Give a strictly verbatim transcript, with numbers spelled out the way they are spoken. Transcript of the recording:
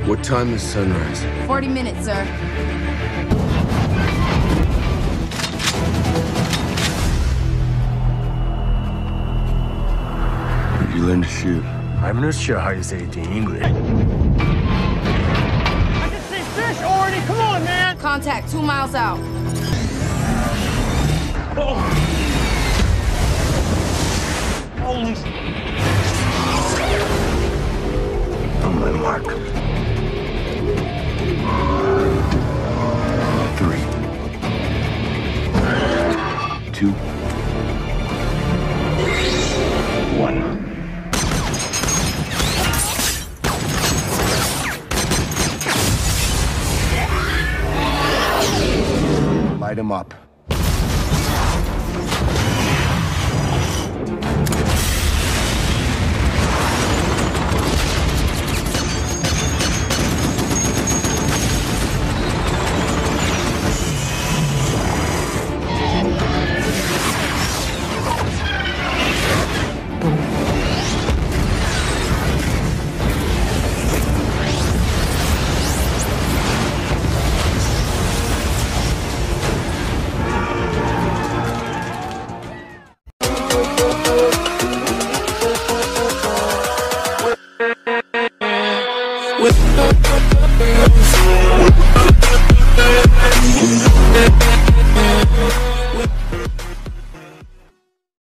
What time is sunrise? Forty minutes, sir. Where did you learn to shoot? I'm not sure how you say it in English. I can see fish already! Come on, man! Contact two miles out. Oh. Holy... On my mark. Three. Two. One. Light him up. With